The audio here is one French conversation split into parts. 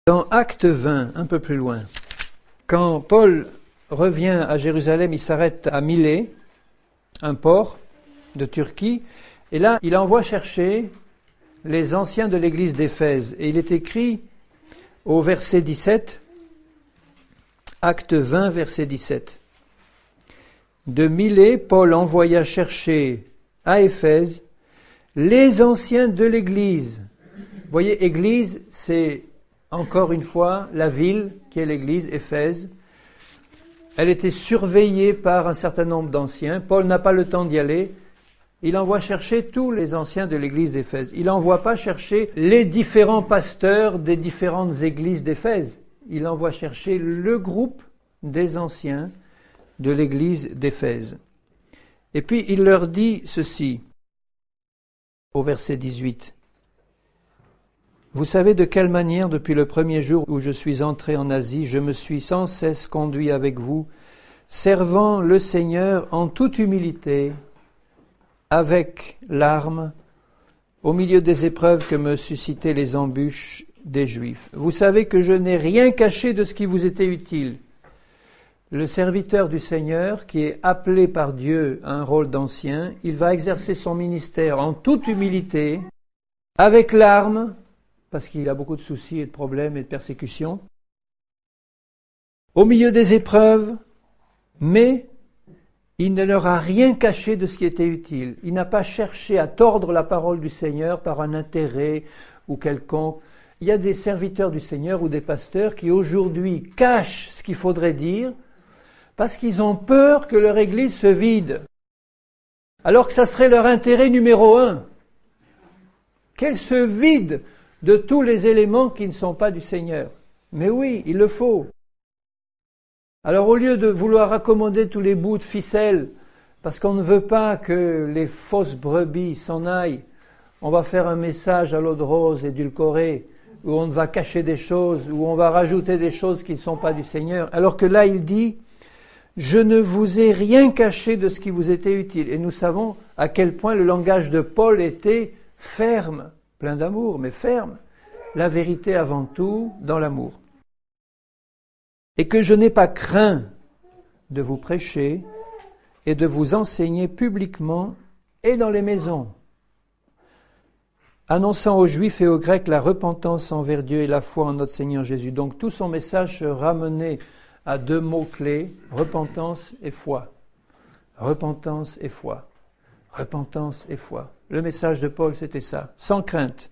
Dans Acte 20, un peu plus loin, quand Paul revient à Jérusalem, il s'arrête à Milet, un port de Turquie, et là, il envoie chercher les anciens de l'église d'Éphèse. Et il est écrit au verset 17, Acte 20, verset 17. De Milet, Paul envoya chercher à Éphèse les anciens de l'église. Vous voyez, église, c'est encore une fois la ville qui est l'église, Éphèse. Elle était surveillée par un certain nombre d'anciens. Paul n'a pas le temps d'y aller. Il envoie chercher tous les anciens de l'église d'Éphèse. Il n'envoie pas chercher les différents pasteurs des différentes églises d'Éphèse. Il envoie chercher le groupe des anciens de l'église d'Éphèse. Et puis il leur dit ceci, au verset 18. Vous savez de quelle manière, depuis le premier jour où je suis entré en Asie, je me suis sans cesse conduit avec vous, servant le Seigneur en toute humilité, avec larmes, au milieu des épreuves que me suscitaient les embûches des Juifs. Vous savez que je n'ai rien caché de ce qui vous était utile. Le serviteur du Seigneur, qui est appelé par Dieu à un rôle d'ancien, il va exercer son ministère en toute humilité, avec larmes, parce qu'il a beaucoup de soucis et de problèmes et de persécutions, au milieu des épreuves, mais il ne leur a rien caché de ce qui était utile. Il n'a pas cherché à tordre la parole du Seigneur par un intérêt ou quelconque. Il y a des serviteurs du Seigneur ou des pasteurs qui aujourd'hui cachent ce qu'il faudrait dire parce qu'ils ont peur que leur église se vide, alors que ça serait leur intérêt numéro 1. Qu'elle se vide de tous les éléments qui ne sont pas du Seigneur. Mais oui, il le faut. Alors au lieu de vouloir accommoder tous les bouts de ficelle, parce qu'on ne veut pas que les fausses brebis s'en aillent, on va faire un message à l'eau de rose édulcoré, où on va cacher des choses, où on va rajouter des choses qui ne sont pas du Seigneur. Alors que là, il dit, je ne vous ai rien caché de ce qui vous était utile. Et nous savons à quel point le langage de Paul était ferme, plein d'amour, mais ferme. La vérité avant tout, dans l'amour. Et que je n'ai pas craint de vous prêcher et de vous enseigner publiquement et dans les maisons, annonçant aux Juifs et aux Grecs la repentance envers Dieu et la foi en notre Seigneur Jésus. Donc tout son message se ramenait à 2 mots-clés, repentance et foi. Repentance et foi. Repentance et foi. Le message de Paul, c'était ça, sans crainte.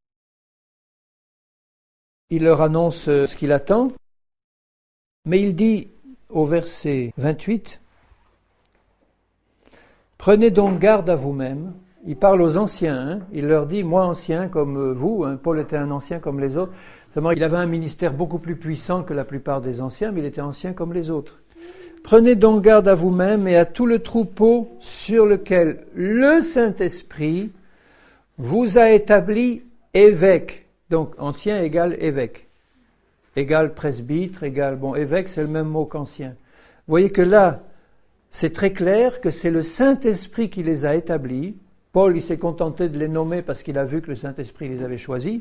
Il leur annonce ce qu'il attend, mais il dit au verset 28, « Prenez donc garde à vous-même ». Il parle aux anciens, il leur dit « Moi ancien comme vous », Paul était un ancien comme les autres, seulement il avait un ministère beaucoup plus puissant que la plupart des anciens, mais il était ancien comme les autres. « Prenez donc garde à vous-même et à tout le troupeau sur lequel le Saint-Esprit vous a établi évêque. » Donc, ancien égale évêque, égale presbytre, égale... Bon, évêque, c'est le même mot qu'ancien. Vous voyez que là, c'est très clair que c'est le Saint-Esprit qui les a établis. Paul, il s'est contenté de les nommer parce qu'il a vu que le Saint-Esprit les avait choisis.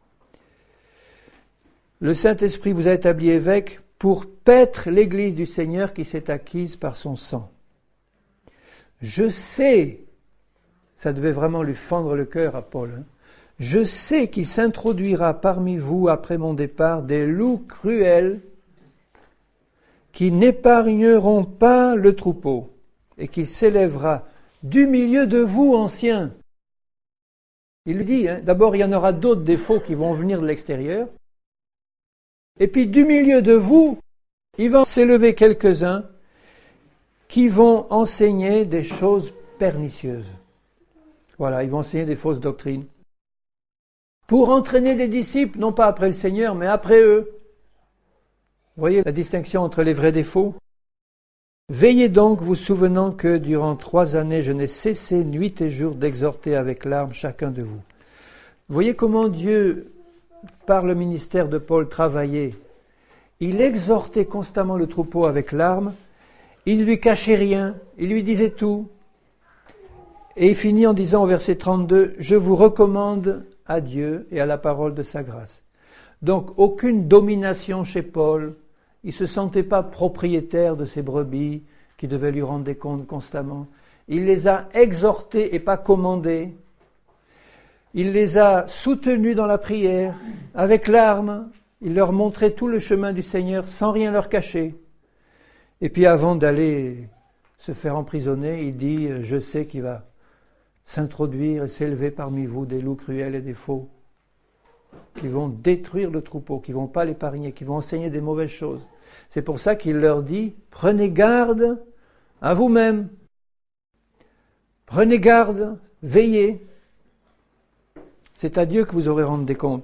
Le Saint-Esprit vous a établi évêque pour paître l'Église du Seigneur qui s'est acquise par son sang. Je sais, ça devait vraiment lui fendre le cœur à Paul, je sais qu'il s'introduira parmi vous après mon départ des loups cruels qui n'épargneront pas le troupeau et qu'il s'élèvera du milieu de vous, anciens. Il lui dit, d'abord il y en aura d'autres défauts qui vont venir de l'extérieur, et puis du milieu de vous, il va s'élever quelques-uns qui vont enseigner des choses pernicieuses. Voilà, ils vont enseigner des fausses doctrines. Pour entraîner des disciples, non pas après le Seigneur, mais après eux. Vous voyez la distinction entre les vrais et les faux ? Veillez donc, vous souvenant que durant 3 années, je n'ai cessé nuit et jour d'exhorter avec larmes chacun de vous. Vous voyez comment Dieu, par le ministère de Paul, travaillait. Il exhortait constamment le troupeau avec larmes, il ne lui cachait rien, il lui disait tout. Et il finit en disant au verset 32, « Je vous recommande à Dieu et à la parole de sa grâce. » Donc aucune domination chez Paul. Il ne se sentait pas propriétaire de ses brebis qui devaient lui rendre des comptes constamment. Il les a exhortés et pas commandés. Il les a soutenus dans la prière, avec larmes. Il leur montrait tout le chemin du Seigneur sans rien leur cacher. Et puis avant d'aller se faire emprisonner, il dit « Je sais qu'il va s'introduire et s'élever parmi vous des loups cruels et des faux, qui vont détruire le troupeau, qui ne vont pas l'épargner, qui vont enseigner des mauvaises choses. » C'est pour ça qu'il leur dit « Prenez garde à vous-même. Prenez garde, veillez. C'est à Dieu que vous aurez rendre des comptes. »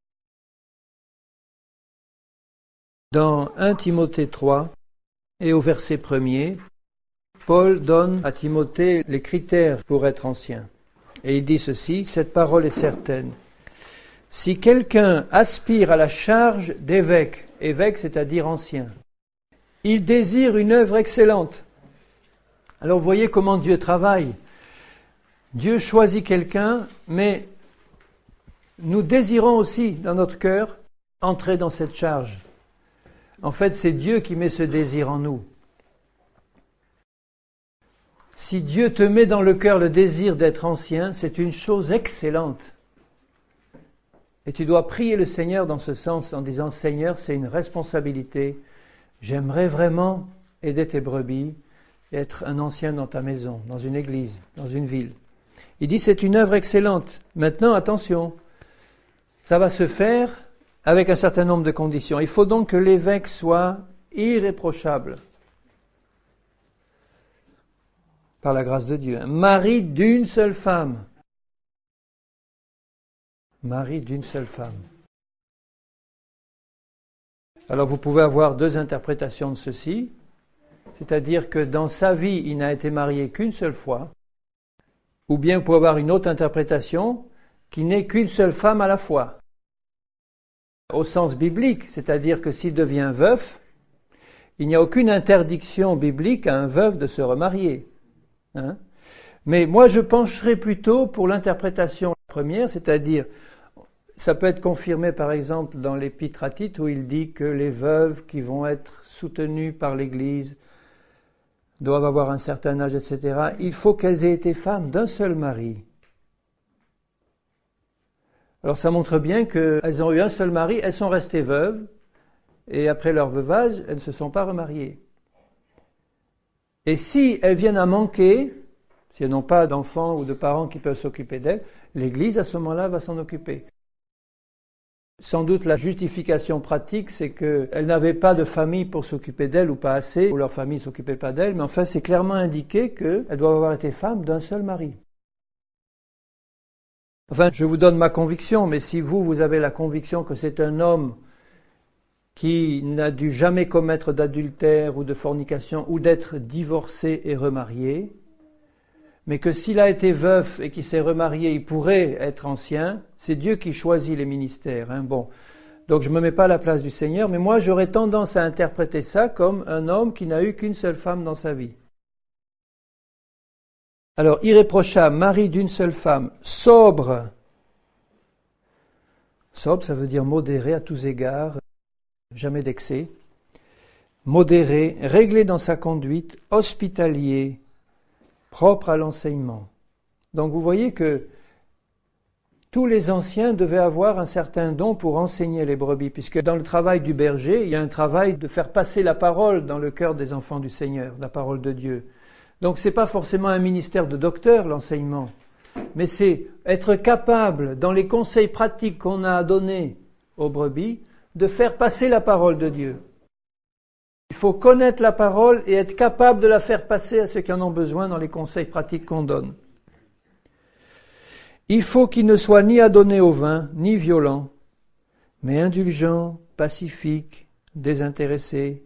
Dans 1 Timothée 3 et au verset 1er, Paul donne à Timothée les critères pour être ancien. Et il dit ceci, cette parole est certaine. Si quelqu'un aspire à la charge d'évêque, évêque c'est-à-dire ancien, il désire une œuvre excellente. Alors vous voyez comment Dieu travaille. Dieu choisit quelqu'un, mais nous désirons aussi dans notre cœur entrer dans cette charge. En fait, c'est Dieu qui met ce désir en nous. Si Dieu te met dans le cœur le désir d'être ancien, c'est une chose excellente. Et tu dois prier le Seigneur dans ce sens en disant « Seigneur, c'est une responsabilité. J'aimerais vraiment aider tes brebis et être un ancien dans ta maison, dans une église, dans une ville. » Il dit « C'est une œuvre excellente. Maintenant, attention, ça va se faire avec un certain nombre de conditions. Il faut donc que l'évêque soit irréprochable. Par la grâce de Dieu. Mari d'une seule femme. Mari d'une seule femme. Alors vous pouvez avoir deux interprétations de ceci, c'est-à-dire que dans sa vie, il n'a été marié qu'une seule fois, ou bien vous pouvez avoir une autre interprétation qui n'est qu'une seule femme à la fois. Au sens biblique, c'est-à-dire que s'il devient veuf, il n'y a aucune interdiction biblique à un veuf de se remarier. Mais moi je pencherais plutôt pour l'interprétation première, c'est-à-dire ça peut être confirmé par exemple dans l'épître à Tite où il dit que les veuves qui vont être soutenues par l'Église doivent avoir un certain âge, etc. Il faut qu'elles aient été femmes d'un seul mari. Alors ça montre bien qu'elles ont eu un seul mari, elles sont restées veuves et après leur veuvage, elles ne se sont pas remariées. Et si elles viennent à manquer, si elles n'ont pas d'enfants ou de parents qui peuvent s'occuper d'elles, l'Église à ce moment-là va s'en occuper. Sans doute la justification pratique, c'est qu'elles n'avaient pas de famille pour s'occuper d'elles ou pas assez, ou leur famille ne s'occupait pas d'elles, mais enfin c'est clairement indiqué qu'elles doivent avoir été femmes d'un seul mari. Enfin, je vous donne ma conviction, mais si vous avez la conviction que c'est un homme qui n'a dû jamais commettre d'adultère ou de fornication ou d'être divorcé et remarié, mais que s'il a été veuf et qu'il s'est remarié, il pourrait être ancien, c'est Dieu qui choisit les ministères. Bon. Donc je ne me mets pas à la place du Seigneur, mais moi j'aurais tendance à interpréter ça comme un homme qui n'a eu qu'une seule femme dans sa vie. Alors, irréprochable, mari d'une seule femme, sobre. Sobre, ça veut dire modéré à tous égards, jamais d'excès. Modéré, réglé dans sa conduite, hospitalier, propre à l'enseignement. Donc vous voyez que tous les anciens devaient avoir un certain don pour enseigner les brebis, puisque dans le travail du berger, il y a un travail de faire passer la parole dans le cœur des enfants du Seigneur, la parole de Dieu. Donc ce n'est pas forcément un ministère de docteur, l'enseignement, mais c'est être capable, dans les conseils pratiques qu'on a à donner aux brebis, de faire passer la parole de Dieu. Il faut connaître la parole et être capable de la faire passer à ceux qui en ont besoin dans les conseils pratiques qu'on donne. Il faut qu'il ne soit ni adonné au vin, ni violent, mais indulgent, pacifique, désintéressé.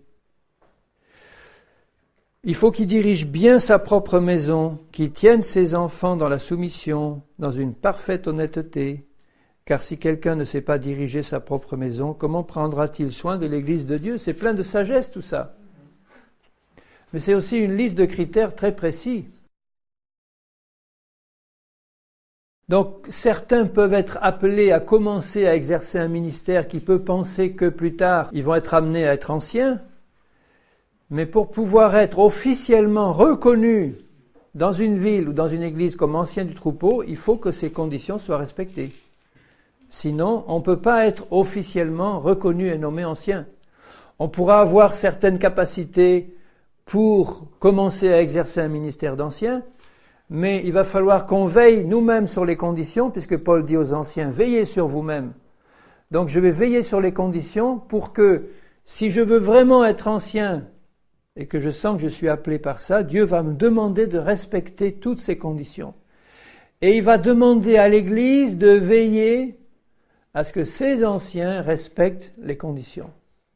Il faut qu'il dirige bien sa propre maison, qu'il tienne ses enfants dans la soumission, dans une parfaite honnêteté. Car si quelqu'un ne sait pas diriger sa propre maison, comment prendra-t-il soin de l'Église de Dieu? C'est plein de sagesse tout ça. Mais c'est aussi une liste de critères très précis. Donc certains peuvent être appelés à commencer à exercer un ministère qui peut penser que plus tard ils vont être amenés à être anciens, mais pour pouvoir être officiellement reconnus dans une ville ou dans une église comme anciens du troupeau, il faut que ces conditions soient respectées. Sinon, on ne peut pas être officiellement reconnu et nommé ancien. On pourra avoir certaines capacités pour commencer à exercer un ministère d'ancien, mais il va falloir qu'on veille nous-mêmes sur les conditions, puisque Paul dit aux anciens, veillez sur vous-mêmes. Donc je vais veiller sur les conditions pour que, si je veux vraiment être ancien, et que je sens que je suis appelé par ça, Dieu va me demander de respecter toutes ces conditions. Et il va demander à l'Église de veiller à ce que ces anciens respectent les conditions.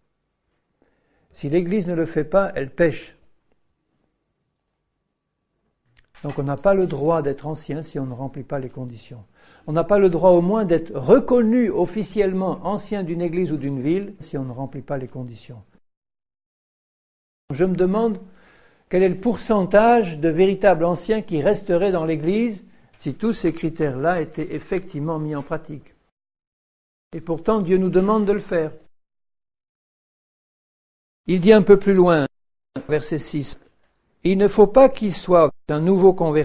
Si l'Église ne le fait pas, elle pêche. Donc on n'a pas le droit d'être ancien si on ne remplit pas les conditions. On n'a pas le droit au moins d'être reconnu officiellement ancien d'une église ou d'une ville si on ne remplit pas les conditions. Je me demande quel est le pourcentage de véritables anciens qui resteraient dans l'église si tous ces critères-là étaient effectivement mis en pratique. Et pourtant Dieu nous demande de le faire. Il dit un peu plus loin, verset 6, « Il ne faut pas qu'il soit un nouveau converti. »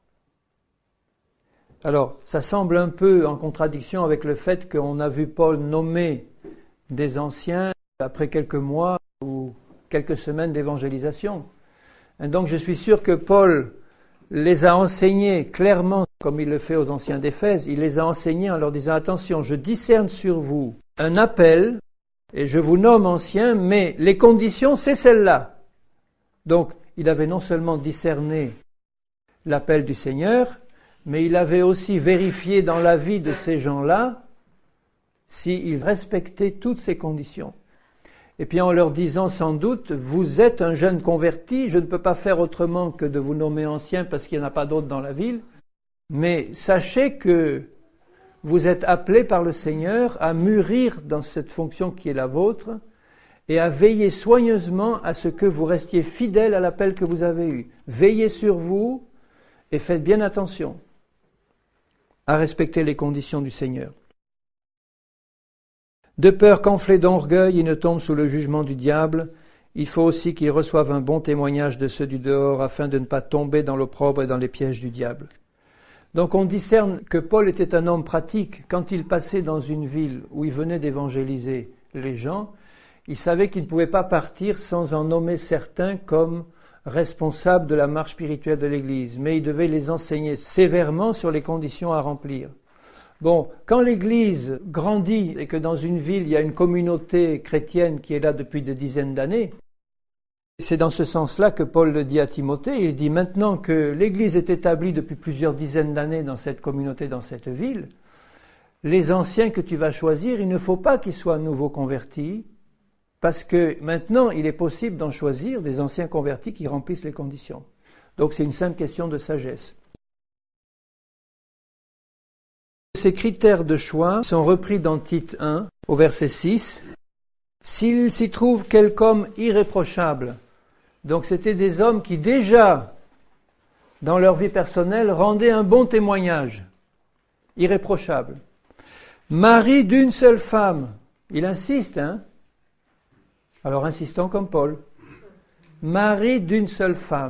Alors, ça semble un peu en contradiction avec le fait qu'on a vu Paul nommer des anciens après quelques mois ou quelques semaines d'évangélisation. Et donc je suis sûr que Paul les a enseignés clairement, comme il le fait aux anciens d'Éphèse, il les a enseignés en leur disant « Attention, je discerne sur vous un appel, et je vous nomme anciens, mais les conditions, c'est celle-là. » Donc, il avait non seulement discerné l'appel du Seigneur, mais il avait aussi vérifié dans la vie de ces gens-là s'ils respectaient toutes ces conditions. Et puis en leur disant sans doute, vous êtes un jeune converti, je ne peux pas faire autrement que de vous nommer ancien parce qu'il n'y en a pas d'autres dans la ville, mais sachez que vous êtes appelés par le Seigneur à mûrir dans cette fonction qui est la vôtre et à veiller soigneusement à ce que vous restiez fidèles à l'appel que vous avez eu. Veillez sur vous et faites bien attention à respecter les conditions du Seigneur. De peur qu'enflés d'orgueil, ils ne tombent sous le jugement du diable, il faut aussi qu'ils reçoivent un bon témoignage de ceux du dehors afin de ne pas tomber dans l'opprobre et dans les pièges du diable. Donc on discerne que Paul était un homme pratique. Quand il passait dans une ville où il venait d'évangéliser les gens, il savait qu'il ne pouvait pas partir sans en nommer certains comme responsables de la marche spirituelle de l'Église, mais il devait les enseigner sévèrement sur les conditions à remplir. Bon, quand l'Église grandit et que dans une ville il y a une communauté chrétienne qui est là depuis des dizaines d'années, c'est dans ce sens-là que Paul le dit à Timothée. Il dit maintenant que l'Église est établie depuis plusieurs dizaines d'années dans cette communauté, dans cette ville, les anciens que tu vas choisir, il ne faut pas qu'ils soient nouveaux convertis, parce que maintenant il est possible d'en choisir des anciens convertis qui remplissent les conditions. Donc c'est une simple question de sagesse. Ces critères de choix sont repris dans Tite 1, au verset 6. « S'il s'y trouve quelque homme irréprochable », donc c'était des hommes qui déjà, dans leur vie personnelle, rendaient un bon témoignage, irréprochable. « Mari d'une seule femme », il insiste, alors insistons comme Paul. « Mari d'une seule femme ».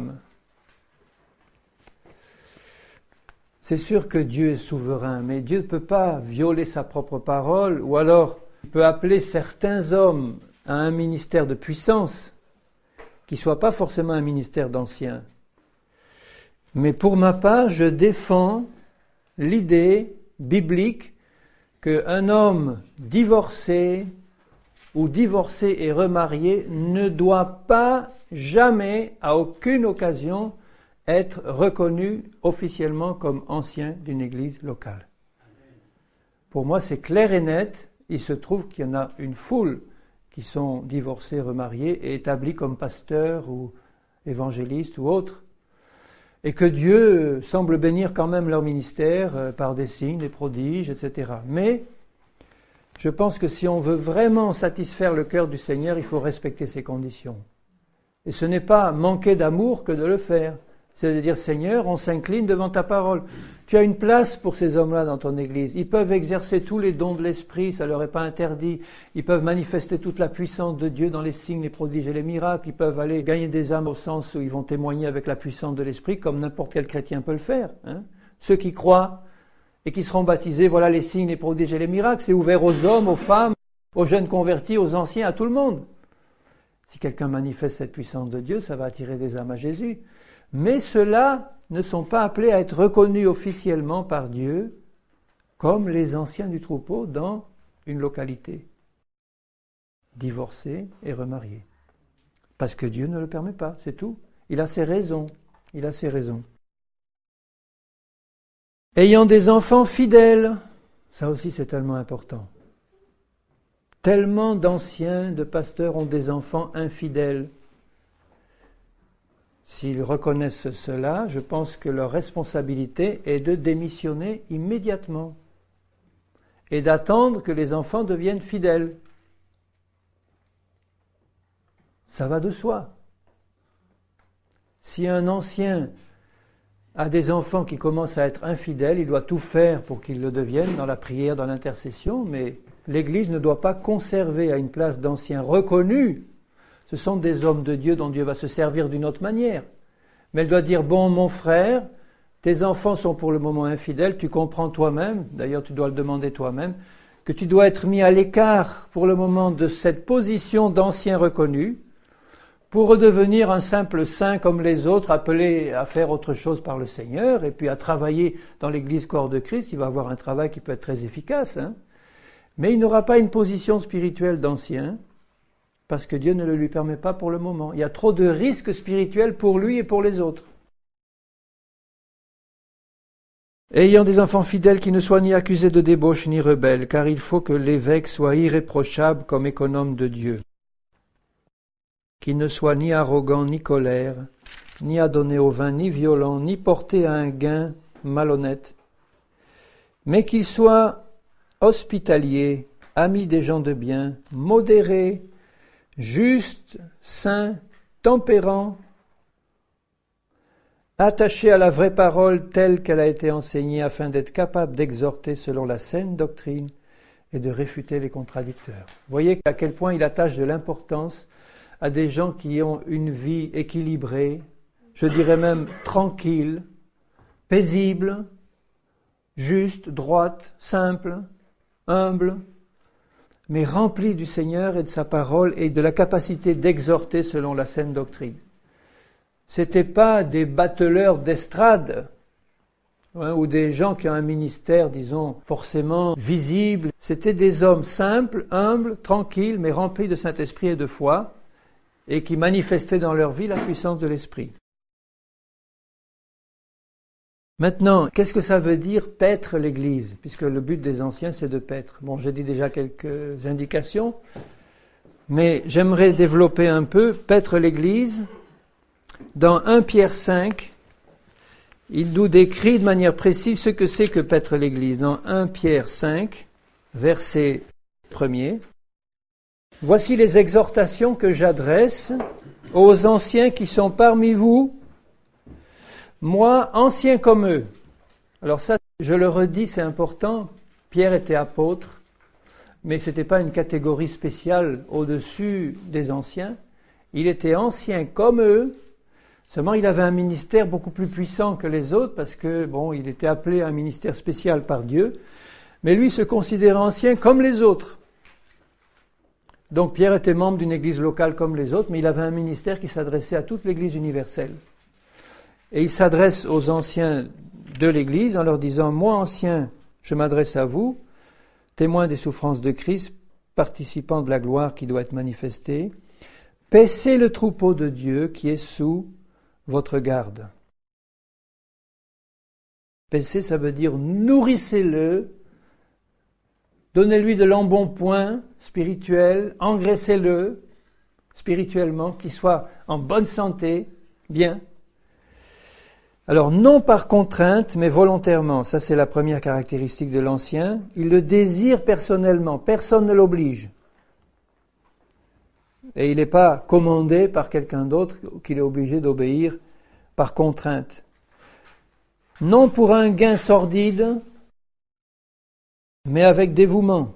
C'est sûr que Dieu est souverain, mais Dieu ne peut pas violer sa propre parole, ou alors il peut appeler certains hommes à un ministère de puissance, qui ne soit pas forcément un ministère d'anciens. Mais pour ma part, je défends l'idée biblique qu'un homme divorcé ou divorcé et remarié ne doit pas jamais, à aucune occasion, être reconnu officiellement comme ancien d'une église locale. Pour moi, c'est clair et net. Il se trouve qu'il y en a une foule qui sont divorcés, remariés et établis comme pasteurs ou évangélistes ou autres, et que Dieu semble bénir quand même leur ministère par des signes, des prodiges, etc. Mais je pense que si on veut vraiment satisfaire le cœur du Seigneur, il faut respecter ces conditions. Et ce n'est pas manquer d'amour que de le faire. C'est de dire, Seigneur, on s'incline devant ta parole. Tu as une place pour ces hommes-là dans ton église. Ils peuvent exercer tous les dons de l'esprit, ça leur est pas interdit. Ils peuvent manifester toute la puissance de Dieu dans les signes, les prodiges et les miracles. Ils peuvent aller gagner des âmes au sens où ils vont témoigner avec la puissance de l'esprit, comme n'importe quel chrétien peut le faire. Ceux qui croient et qui seront baptisés, voilà les signes, les prodiges et les miracles. C'est ouvert aux hommes, aux femmes, aux jeunes convertis, aux anciens, à tout le monde. Si quelqu'un manifeste cette puissance de Dieu, ça va attirer des âmes à Jésus. Mais ceux-là ne sont pas appelés à être reconnus officiellement par Dieu comme les anciens du troupeau dans une localité, divorcés et remariés. Parce que Dieu ne le permet pas, c'est tout. Il a ses raisons. Il a ses raisons. Ayant des enfants fidèles, ça aussi c'est tellement important. Tellement d'anciens, de pasteurs ont des enfants infidèles. S'ils reconnaissent cela, je pense que leur responsabilité est de démissionner immédiatement et d'attendre que les enfants deviennent fidèles. Ça va de soi. Si un ancien a des enfants qui commencent à être infidèles, il doit tout faire pour qu'ils le deviennent dans la prière, dans l'intercession, mais l'Église ne doit pas conserver à une place d'anciens reconnus. Ce sont des hommes de Dieu dont Dieu va se servir d'une autre manière. Mais elle doit dire, bon, mon frère, tes enfants sont pour le moment infidèles, tu comprends toi-même, d'ailleurs tu dois le demander toi-même, que tu dois être mis à l'écart pour le moment de cette position d'ancien reconnu, pour redevenir un simple saint comme les autres, appelé à faire autre chose par le Seigneur, et puis à travailler dans l'Église corps de Christ. Il va avoir un travail qui peut être très efficace, mais il n'aura pas une position spirituelle d'ancien, parce que Dieu ne le lui permet pas pour le moment. Il y a trop de risques spirituels pour lui et pour les autres. Ayant des enfants fidèles qui ne soient ni accusés de débauche ni rebelles, car il faut que l'évêque soit irréprochable comme économe de Dieu, qu'il ne soit ni arrogant ni colère, ni adonné au vin, ni violent, ni porté à un gain malhonnête, mais qu'il soit hospitalier, ami des gens de bien, modéré, juste, saint, tempérant, attaché à la vraie parole telle qu'elle a été enseignée afin d'être capable d'exhorter selon la saine doctrine et de réfuter les contradicteurs. Vous voyez à quel point il attache de l'importance à des gens qui ont une vie équilibrée, je dirais même tranquille, paisible, juste, droite, simple, humble, mais rempli du Seigneur et de sa parole et de la capacité d'exhorter selon la saine doctrine. C'était pas des bateleurs d'estrade, ou des gens qui ont un ministère, disons, forcément visible. C'était des hommes simples, humbles, tranquilles, mais remplis de Saint-Esprit et de foi, et qui manifestaient dans leur vie la puissance de l'Esprit. Maintenant, qu'est-ce que ça veut dire paître l'Église? Puisque le but des anciens, c'est de paître. Bon, j'ai dit déjà quelques indications, mais j'aimerais développer un peu paître l'Église. Dans 1 Pierre 5, il nous décrit de manière précise ce que c'est que paître l'Église. Dans 1 Pierre 5, verset 1er, « Voici les exhortations que j'adresse aux anciens qui sont parmi vous, moi, ancien comme eux. » Alors ça, je le redis, c'est important. Pierre était apôtre, mais ce n'était pas une catégorie spéciale au-dessus des anciens. Il était ancien comme eux, seulement il avait un ministère beaucoup plus puissant que les autres parce que, bon, il était appelé à un ministère spécial par Dieu, mais lui se considérait ancien comme les autres. Donc Pierre était membre d'une église locale comme les autres, mais il avait un ministère qui s'adressait à toute l'église universelle. Et il s'adresse aux anciens de l'Église en leur disant « Moi, ancien, je m'adresse à vous, témoins des souffrances de Christ, participants de la gloire qui doit être manifestée. Paissez le troupeau de Dieu qui est sous votre garde. » Paissez, ça veut dire nourrissez-le, donnez-lui de l'embonpoint spirituel, engraissez-le spirituellement, qu'il soit en bonne santé, bien. Alors, non par contrainte, mais volontairement. Ça, c'est la première caractéristique de l'ancien. Il le désire personnellement. Personne ne l'oblige. Et il n'est pas commandé par quelqu'un d'autre qu'il est obligé d'obéir par contrainte. non pour un gain sordide, mais avec dévouement.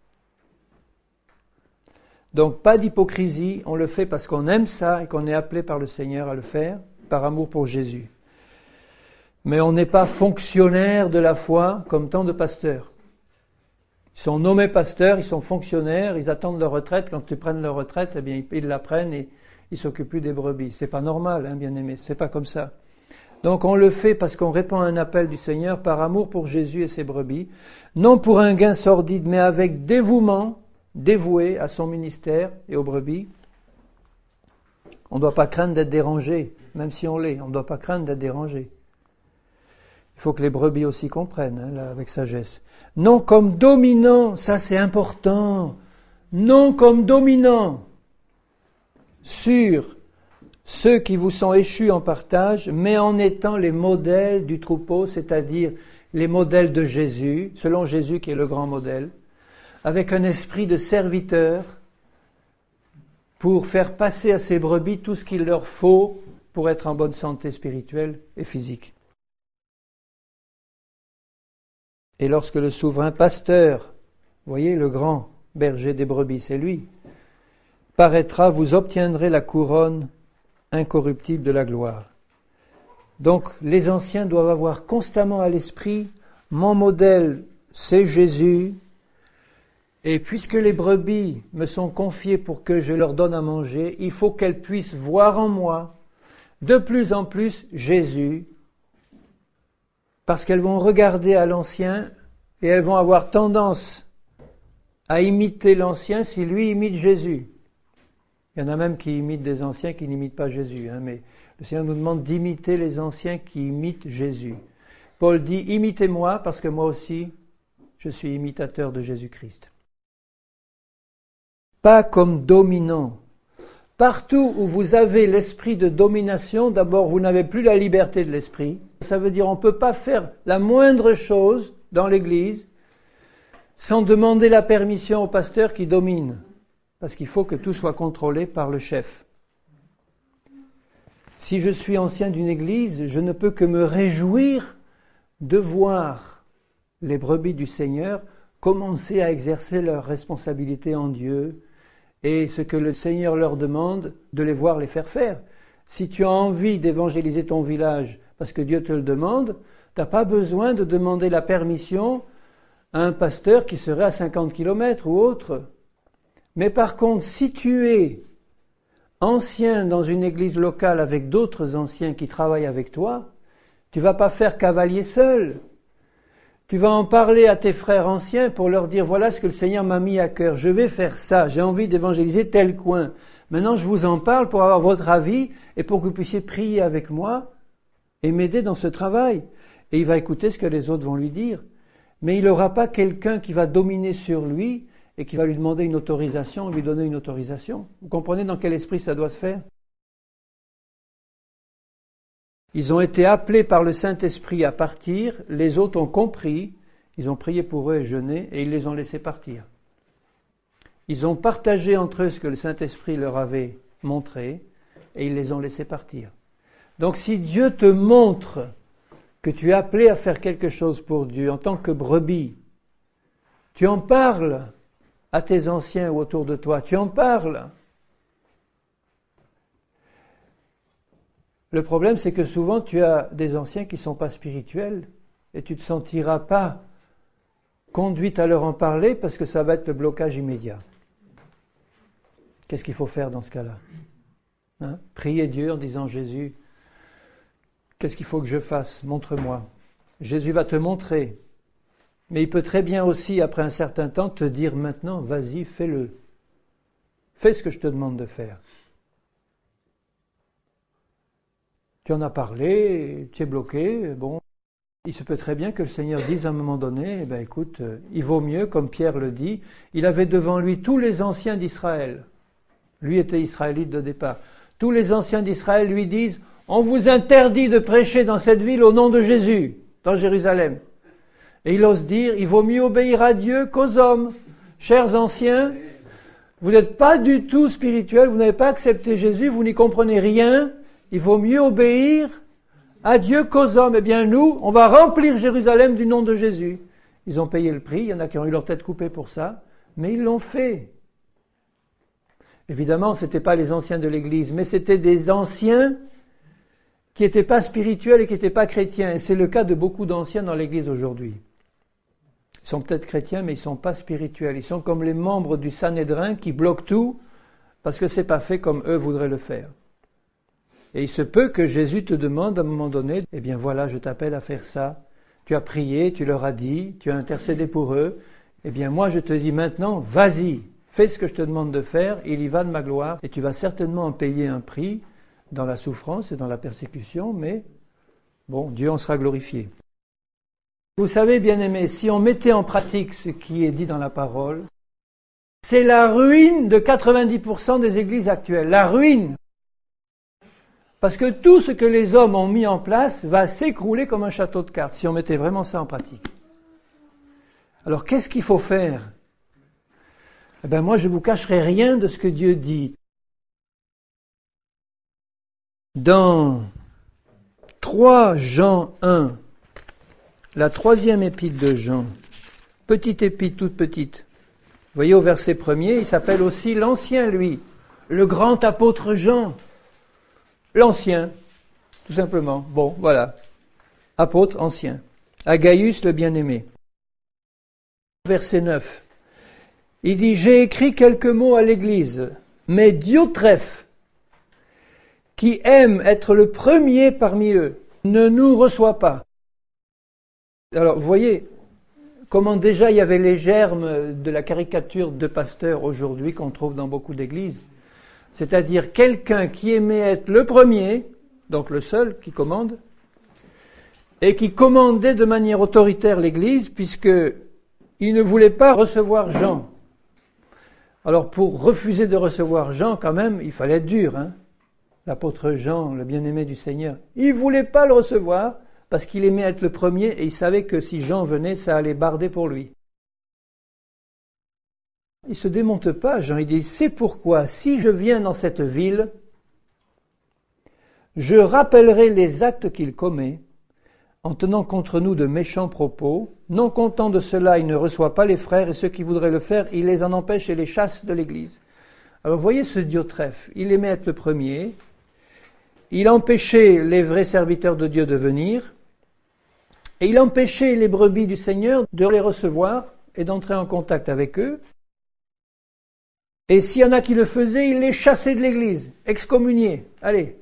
Donc pas d'hypocrisie, on le fait parce qu'on aime ça et qu'on est appelé par le Seigneur à le faire, par amour pour Jésus. Mais on n'est pas fonctionnaire de la foi comme tant de pasteurs. Ils sont nommés pasteurs, ils sont fonctionnaires, ils attendent leur retraite. Quand ils prennent leur retraite, eh bien ils la prennent et ils s'occupent plus des brebis. C'est pas normal, bien-aimés, c'est pas comme ça. Donc on le fait parce qu'on répond à un appel du Seigneur par amour pour Jésus et ses brebis, non pour un gain sordide, mais avec dévouement, dévoué à son ministère et aux brebis. On ne doit pas craindre d'être dérangé, même si on l'est, on ne doit pas craindre d'être dérangé. Il faut que les brebis aussi comprennent, là, avec sagesse. Non comme dominant, ça c'est important, non comme dominant sur ceux qui vous sont échus en partage, mais en étant les modèles du troupeau, c'est-à-dire les modèles de Jésus, selon Jésus qui est le grand modèle, avec un esprit de serviteur pour faire passer à ces brebis tout ce qu'il leur faut pour être en bonne santé spirituelle et physique. Et lorsque le souverain pasteur, vous voyez, le grand berger des brebis, c'est lui, paraîtra, vous obtiendrez la couronne incorruptible de la gloire. Donc, les anciens doivent avoir constamment à l'esprit, mon modèle, c'est Jésus, et puisque les brebis me sont confiées pour que je leur donne à manger, il faut qu'elles puissent voir en moi de plus en plus Jésus, parce qu'elles vont regarder à l'ancien et elles vont avoir tendance à imiter l'ancien si lui imite Jésus. Il y en a même qui imitent des anciens qui n'imitent pas Jésus, mais le Seigneur nous demande d'imiter les anciens qui imitent Jésus. Paul dit « Imitez-moi parce que moi aussi, je suis imitateur de Jésus-Christ. » Pas comme dominant. Partout où vous avez l'esprit de domination, d'abord vous n'avez plus la liberté de l'esprit. Ça veut dire on ne peut pas faire la moindre chose dans l'Église sans demander la permission au pasteur qui domine. Parce qu'il faut que tout soit contrôlé par le chef. Si je suis ancien d'une Église, je ne peux que me réjouir de voir les brebis du Seigneur commencer à exercer leurs responsabilités en Dieu, et ce que le Seigneur leur demande, de les voir les faire faire. Si tu as envie d'évangéliser ton village parce que Dieu te le demande, tu n'as pas besoin de demander la permission à un pasteur qui serait à 50 km ou autre. Mais par contre, si tu es ancien dans une église locale avec d'autres anciens qui travaillent avec toi, tu ne vas pas faire cavalier seul. Tu vas en parler à tes frères anciens pour leur dire, voilà ce que le Seigneur m'a mis à cœur, je vais faire ça, j'ai envie d'évangéliser tel coin. Maintenant, je vous en parle pour avoir votre avis et pour que vous puissiez prier avec moi et m'aider dans ce travail. Et il va écouter ce que les autres vont lui dire. Mais il n'aura pas quelqu'un qui va dominer sur lui et qui va lui demander une autorisation, lui donner une autorisation. Vous comprenez dans quel esprit ça doit se faire ? Ils ont été appelés par le Saint-Esprit à partir, les autres ont compris, ils ont prié pour eux et jeûné, et ils les ont laissés partir. Ils ont partagé entre eux ce que le Saint-Esprit leur avait montré, et ils les ont laissés partir. Donc si Dieu te montre que tu es appelé à faire quelque chose pour Dieu en tant que brebis, tu en parles à tes anciens ou autour de toi, tu en parles. Le problème, c'est que souvent, tu as des anciens qui ne sont pas spirituels et tu ne te sentiras pas conduit à leur en parler parce que ça va être le blocage immédiat. Qu'est-ce qu'il faut faire dans ce cas-là ? Prier Dieu en disant « Jésus, qu'est-ce qu'il faut que je fasse ? Montre-moi. » Jésus va te montrer. Mais il peut très bien aussi, après un certain temps, te dire « Maintenant, vas-y, fais-le. Fais ce que je te demande de faire. » Tu en as parlé, tu es bloqué, bon. Il se peut très bien que le Seigneur dise à un moment donné, écoute, il vaut mieux, comme Pierre le dit, il avait devant lui tous les anciens d'Israël. Lui était israélite de départ. Tous les anciens d'Israël lui disent, on vous interdit de prêcher dans cette ville au nom de Jésus, dans Jérusalem. Et il ose dire, il vaut mieux obéir à Dieu qu'aux hommes. Chers anciens, vous n'êtes pas du tout spirituels, vous n'avez pas accepté Jésus, vous n'y comprenez rien. Il vaut mieux obéir à Dieu qu'aux hommes. Eh bien nous, on va remplir Jérusalem du nom de Jésus. Ils ont payé le prix, il y en a qui ont eu leur tête coupée pour ça, mais ils l'ont fait. Évidemment, ce n'étaient pas les anciens de l'Église, mais c'était des anciens qui n'étaient pas spirituels et qui n'étaient pas chrétiens. Et c'est le cas de beaucoup d'anciens dans l'Église aujourd'hui. Ils sont peut-être chrétiens, mais ils ne sont pas spirituels. Ils sont comme les membres du Sanhédrin qui bloquent tout parce que ce n'est pas fait comme eux voudraient le faire. Et il se peut que Jésus te demande à un moment donné, eh bien voilà, je t'appelle à faire ça. Tu as prié, tu leur as dit, tu as intercédé pour eux. Eh bien moi je te dis maintenant, vas-y, fais ce que je te demande de faire, il y va de ma gloire. Et tu vas certainement en payer un prix dans la souffrance et dans la persécution, mais bon, Dieu en sera glorifié. Vous savez, bien-aimés, si on mettait en pratique ce qui est dit dans la parole, c'est la ruine de 90% des églises actuelles. La ruine. Parce que tout ce que les hommes ont mis en place va s'écrouler comme un château de cartes, si on mettait vraiment ça en pratique. Alors, qu'est-ce qu'il faut faire? Eh bien, moi, je ne vous cacherai rien de ce que Dieu dit. Dans 3 Jean 1, la 3e épître de Jean, petite épître, toute petite. Vous voyez, au verset 1er, il s'appelle aussi l'ancien, lui, le grand apôtre Jean. L'ancien, tout simplement. Bon, voilà. Apôtre ancien. À Gaius le bien-aimé. Verset 9. Il dit, j'ai écrit quelques mots à l'Église, mais Diotrephe, qui aime être le premier parmi eux, ne nous reçoit pas. Alors, vous voyez comment déjà il y avait les germes de la caricature de pasteur aujourd'hui qu'on trouve dans beaucoup d'églises. C'est-à-dire quelqu'un qui aimait être le premier, donc le seul qui commande, et qui commandait de manière autoritaire l'Église, puisqu'il ne voulait pas recevoir Jean. Alors pour refuser de recevoir Jean, quand même, il fallait être dur, hein. L'apôtre Jean, le bien-aimé du Seigneur, il ne voulait pas le recevoir, parce qu'il aimait être le premier, et il savait que si Jean venait, ça allait barder pour lui. Il ne se démonte pas, Jean, il dit, c'est pourquoi, si je viens dans cette ville, je rappellerai les actes qu'il commet, en tenant contre nous de méchants propos. Non content de cela, il ne reçoit pas les frères, et ceux qui voudraient le faire, il les en empêche et les chasse de l'Église. Alors voyez ce Diotrephe, il aimait être le premier, il empêchait les vrais serviteurs de Dieu de venir, et il empêchait les brebis du Seigneur de les recevoir et d'entrer en contact avec eux. Et s'il y en a qui le faisaient, il les chassait de l'Église, excommuniés. Allez.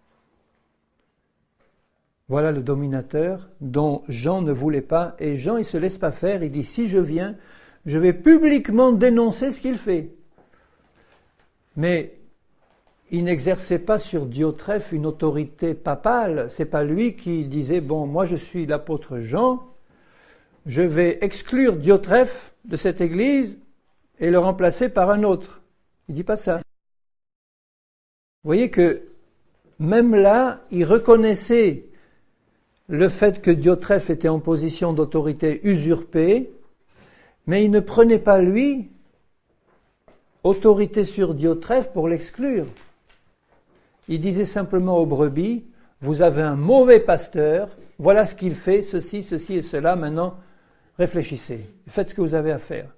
Voilà le dominateur dont Jean ne voulait pas. Et Jean, il ne se laisse pas faire. Il dit, si je viens, je vais publiquement dénoncer ce qu'il fait. Mais il n'exerçait pas sur Diotrephe une autorité papale. C'est pas lui qui disait, bon, moi je suis l'apôtre Jean, je vais exclure Diotrephe de cette église et le remplacer par un autre. Il dit pas ça. Vous voyez que même là, il reconnaissait le fait que Diotrephe était en position d'autorité usurpée, mais il ne prenait pas, lui, autorité sur Diotrephe pour l'exclure. Il disait simplement aux brebis, vous avez un mauvais pasteur, voilà ce qu'il fait, ceci et cela, maintenant réfléchissez, faites ce que vous avez à faire.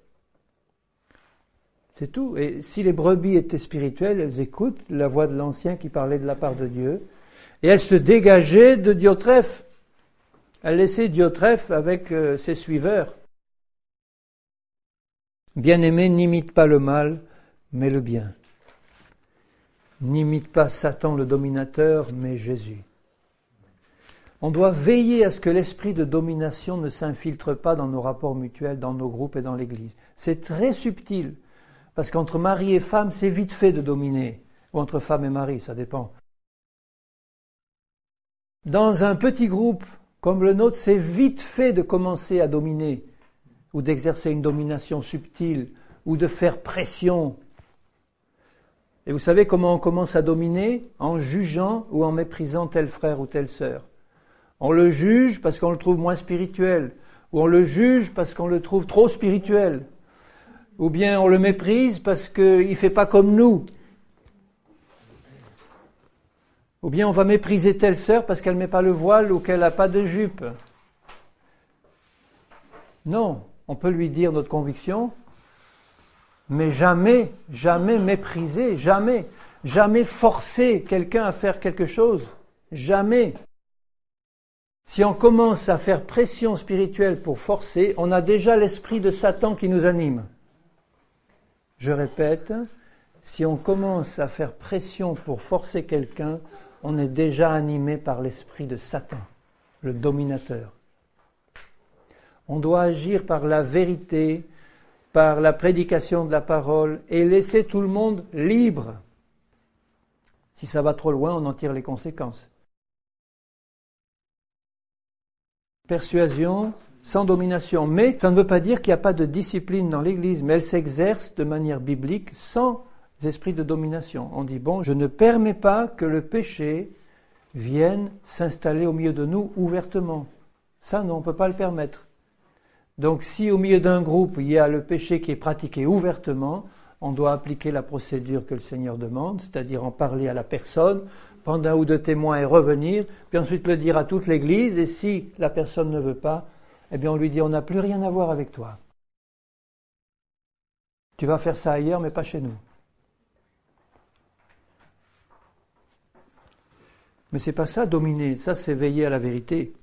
C'est tout. Et si les brebis étaient spirituelles, elles écoutent la voix de l'ancien qui parlait de la part de Dieu, et elles se dégageaient de Diotrephe. Elles laissaient Diotrephe avec ses suiveurs. Bien-aimé, n'imite pas le mal, mais le bien. N'imite pas Satan le dominateur, mais Jésus. On doit veiller à ce que l'esprit de domination ne s'infiltre pas dans nos rapports mutuels, dans nos groupes et dans l'Église. C'est très subtil, parce qu'entre mari et femme, c'est vite fait de dominer, ou entre femme et mari, ça dépend. Dans un petit groupe comme le nôtre, c'est vite fait de commencer à dominer, ou d'exercer une domination subtile, ou de faire pression. Et vous savez comment on commence à dominer? En jugeant ou en méprisant tel frère ou telle sœur. On le juge parce qu'on le trouve moins spirituel, ou on le juge parce qu'on le trouve trop spirituel, ou bien on le méprise parce qu'il ne fait pas comme nous. Ou bien on va mépriser telle sœur parce qu'elle ne met pas le voile ou qu'elle n'a pas de jupe. Non, on peut lui dire notre conviction, mais jamais, jamais mépriser, jamais, jamais forcer quelqu'un à faire quelque chose. Jamais. Si on commence à faire pression spirituelle pour forcer, on a déjà l'esprit de Satan qui nous anime. Je répète, si on commence à faire pression pour forcer quelqu'un, on est déjà animé par l'esprit de Satan, le dominateur. On doit agir par la vérité, par la prédication de la parole et laisser tout le monde libre. Si ça va trop loin, on en tire les conséquences. Persuasion sans domination. Mais ça ne veut pas dire qu'il n'y a pas de discipline dans l'Église, mais elle s'exerce de manière biblique sans esprit de domination. On dit, bon, je ne permets pas que le péché vienne s'installer au milieu de nous ouvertement. Ça, non, on ne peut pas le permettre. Donc si au milieu d'un groupe, il y a le péché qui est pratiqué ouvertement, on doit appliquer la procédure que le Seigneur demande, c'est-à-dire en parler à la personne, prendre un ou deux témoins et revenir, puis ensuite le dire à toute l'Église, et si la personne ne veut pas, eh bien on lui dit, on n'a plus rien à voir avec toi. Tu vas faire ça ailleurs, mais pas chez nous. Mais c'est pas ça, dominer, ça c'est veiller à la vérité.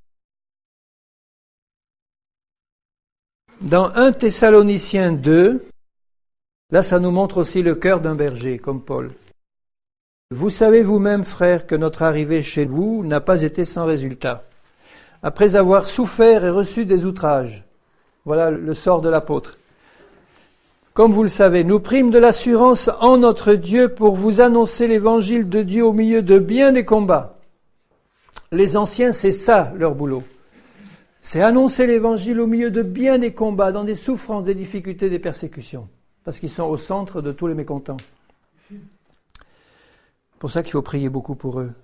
Dans 1 Thessaloniciens 2, là ça nous montre aussi le cœur d'un berger, comme Paul. Vous savez vous-même, frères, que notre arrivée chez vous n'a pas été sans résultat. Après avoir souffert et reçu des outrages, voilà le sort de l'apôtre. Comme vous le savez, nous prîmes de l'assurance en notre Dieu pour vous annoncer l'évangile de Dieu au milieu de bien des combats. Les anciens, c'est ça leur boulot. C'est annoncer l'évangile au milieu de bien des combats, dans des souffrances, des difficultés, des persécutions. Parce qu'ils sont au centre de tous les mécontents. C'est pour ça qu'il faut prier beaucoup pour eux.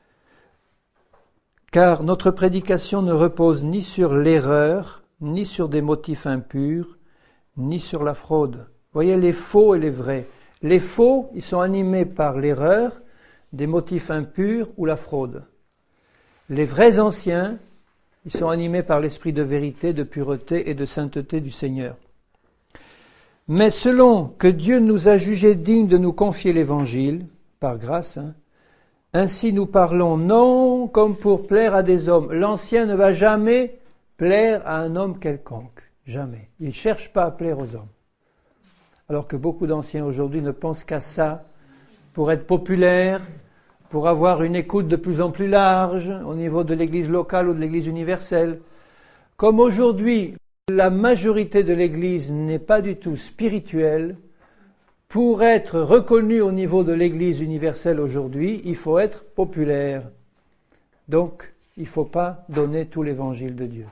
Car notre prédication ne repose ni sur l'erreur, ni sur des motifs impurs, ni sur la fraude. Vous voyez, les faux et les vrais. Les faux, ils sont animés par l'erreur, des motifs impurs ou la fraude. Les vrais anciens, ils sont animés par l'esprit de vérité, de pureté et de sainteté du Seigneur. Mais selon que Dieu nous a jugés dignes de nous confier l'Évangile, par grâce, ainsi nous parlons non comme pour plaire à des hommes. L'ancien ne va jamais plaire à un homme quelconque. Jamais. Il ne cherche pas à plaire aux hommes. Alors que beaucoup d'anciens aujourd'hui ne pensent qu'à ça, pour être populaires, pour avoir une écoute de plus en plus large au niveau de l'Église locale ou de l'Église universelle. Comme aujourd'hui, la majorité de l'Église n'est pas du tout spirituelle, pour être reconnu au niveau de l'Église universelle aujourd'hui, il faut être populaire. Donc, il ne faut pas donner tout l'Évangile de Dieu.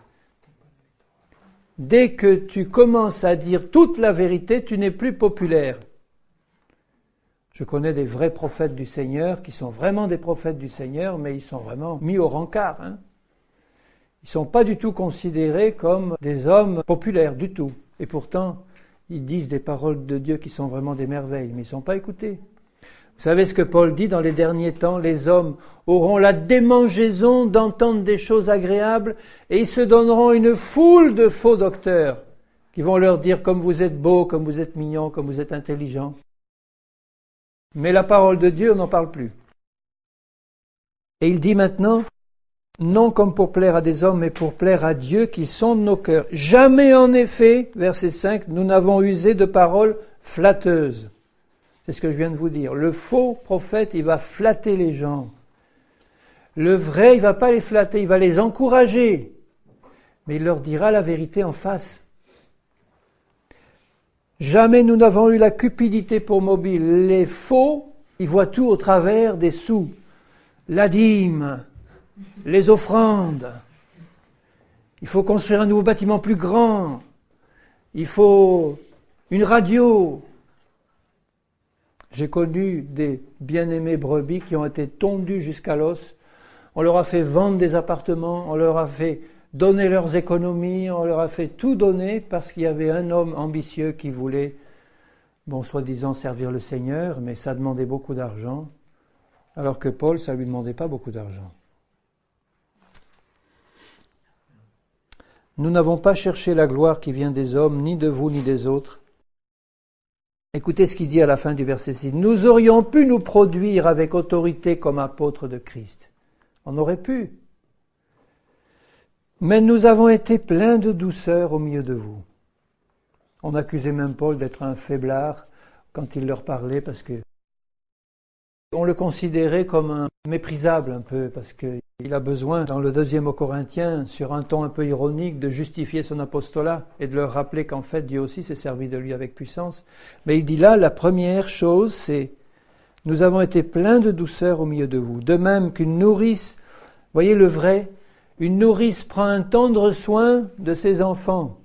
Dès que tu commences à dire toute la vérité, tu n'es plus populaire. Je connais des vrais prophètes du Seigneur qui sont vraiment des prophètes du Seigneur, mais ils sont vraiment mis au rencard. Ils ne sont pas du tout considérés comme des hommes populaires du tout. Et pourtant, ils disent des paroles de Dieu qui sont vraiment des merveilles, mais ils ne sont pas écoutés. Vous savez ce que Paul dit dans les derniers temps, les hommes auront la démangeaison d'entendre des choses agréables et ils se donneront une foule de faux docteurs qui vont leur dire comme vous êtes beau, comme vous êtes mignon, comme vous êtes intelligent. Mais la parole de Dieu, on n'en parle plus. Et il dit maintenant, non comme pour plaire à des hommes, mais pour plaire à Dieu qui sonde nos cœurs. Jamais en effet, verset 5, nous n'avons usé de paroles flatteuses. C'est ce que je viens de vous dire. Le faux prophète, il va flatter les gens. Le vrai, il ne va pas les flatter, il va les encourager. Mais il leur dira la vérité en face. Jamais nous n'avons eu la cupidité pour mobile. Les faux, ils voient tout au travers des sous. La dîme, les offrandes. Il faut construire un nouveau bâtiment plus grand. Il faut une radio. J'ai connu des bien-aimés brebis qui ont été tondus jusqu'à l'os. On leur a fait vendre des appartements, on leur a fait donner leurs économies, on leur a fait tout donner parce qu'il y avait un homme ambitieux qui voulait, soi-disant servir le Seigneur, mais ça demandait beaucoup d'argent. alors que Paul, ça ne lui demandait pas beaucoup d'argent. Nous n'avons pas cherché la gloire qui vient des hommes, ni de vous, ni des autres. Écoutez ce qu'il dit à la fin du verset 6. Nous aurions pu nous produire avec autorité comme apôtres de Christ. On aurait pu. Mais nous avons été pleins de douceur au milieu de vous. On accusait même Paul d'être un faiblard quand il leur parlait parce que on le considérait comme un méprisable un peu parce qu'il a besoin, dans le 2 aux Corinthiens, sur un ton un peu ironique, de justifier son apostolat et de leur rappeler qu'en fait Dieu aussi s'est servi de lui avec puissance. Mais il dit là, la première chose, c'est « Nous avons été pleins de douceur au milieu de vous ». De même qu'une nourrice, voyez le vrai, une nourrice prend un tendre soin de ses enfants.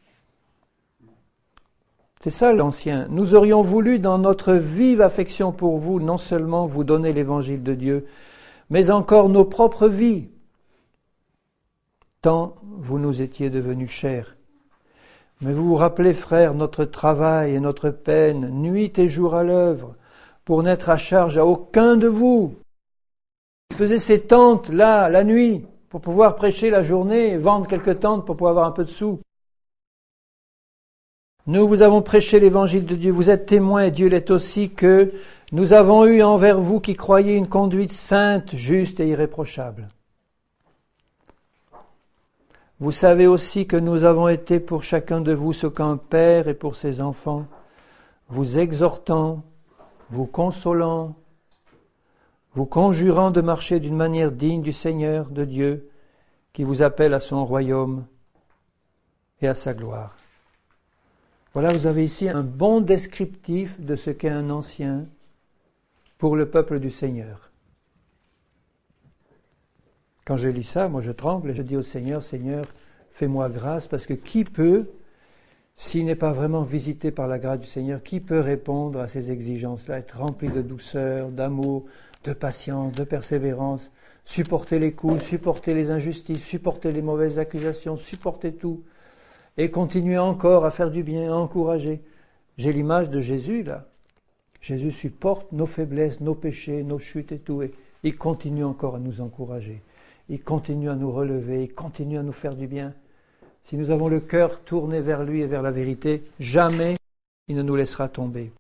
C'est ça l'ancien. Nous aurions voulu, dans notre vive affection pour vous, non seulement vous donner l'évangile de Dieu, mais encore nos propres vies, tant vous nous étiez devenus chers. Mais vous vous rappelez, frères, notre travail et notre peine, nuit et jour à l'œuvre, pour n'être à charge à aucun de vous. Il faisait ses tentes là, la nuit, pour pouvoir prêcher la journée et vendre quelques tentes pour pouvoir avoir un peu de sous. Nous vous avons prêché l'évangile de Dieu, vous êtes témoins, et Dieu l'est aussi, que nous avons eu envers vous qui croyez une conduite sainte, juste et irréprochable. Vous savez aussi que nous avons été pour chacun de vous ce qu'un père est pour ses enfants, vous exhortant, vous consolant, vous conjurant de marcher d'une manière digne du Seigneur, de Dieu, qui vous appelle à son royaume et à sa gloire. Voilà, vous avez ici un bon descriptif de ce qu'est un ancien pour le peuple du Seigneur. Quand je lis ça, moi je tremble et je dis au Seigneur, Seigneur, fais-moi grâce, parce que qui peut, s'il n'est pas vraiment visité par la grâce du Seigneur, qui peut répondre à ces exigences-là, être rempli de douceur, d'amour, de patience, de persévérance, supporter les coups, supporter les injustices, supporter les mauvaises accusations, supporter tout, et continuer encore à faire du bien, à encourager. J'ai l'image de Jésus là. Jésus supporte nos faiblesses, nos péchés, nos chutes et tout, et il continue encore à nous encourager. Il continue à nous relever, il continue à nous faire du bien. Si nous avons le cœur tourné vers lui et vers la vérité, jamais il ne nous laissera tomber.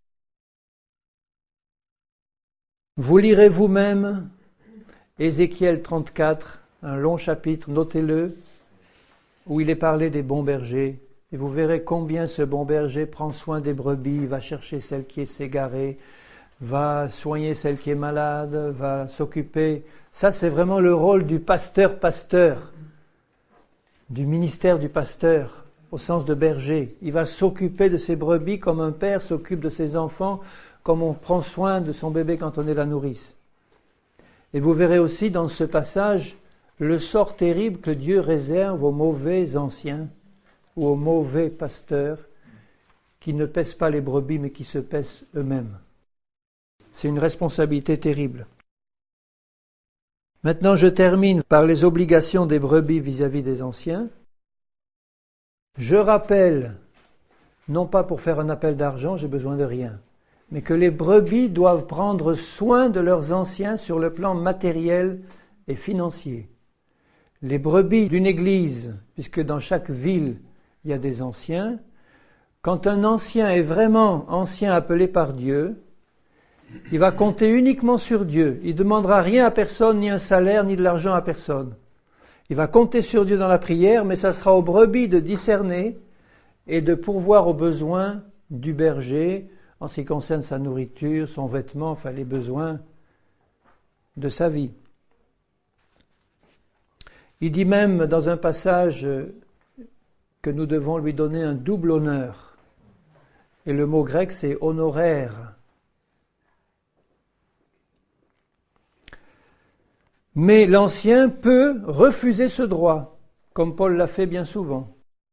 Vous lirez vous-même Ézéchiel 34, un long chapitre, notez-le, où il est parlé des bons bergers, et vous verrez combien ce bon berger prend soin des brebis, va chercher celle qui est égarée, va soigner celle qui est malade, va s'occuper. Ça, c'est vraiment le rôle du pasteur, du ministère du pasteur, au sens de berger. Il va s'occuper de ses brebis comme un père s'occupe de ses enfants, comme on prend soin de son bébé quand on est la nourrice. Et vous verrez aussi dans ce passage le sort terrible que Dieu réserve aux mauvais anciens ou aux mauvais pasteurs qui ne pèsent pas les brebis mais qui se pèsent eux-mêmes. C'est une responsabilité terrible. Maintenant, je termine par les obligations des brebis vis-à-vis des anciens. Je rappelle, non pas pour faire un appel d'argent, j'ai besoin de rien, mais que les brebis doivent prendre soin de leurs anciens sur le plan matériel et financier. Les brebis d'une église, puisque dans chaque ville, il y a des anciens, quand un ancien est vraiment ancien appelé par Dieu, il va compter uniquement sur Dieu. Il ne demandera rien à personne, ni un salaire, ni de l'argent à personne. Il va compter sur Dieu dans la prière, mais ça sera aux brebis de discerner et de pourvoir aux besoins du berger en ce qui concerne sa nourriture, son vêtement, enfin les besoins de sa vie. Il dit même dans un passage que nous devons lui donner un double honneur. Et le mot grec, c'est honoraire. Mais l'ancien peut refuser ce droit, comme Paul l'a fait bien souvent.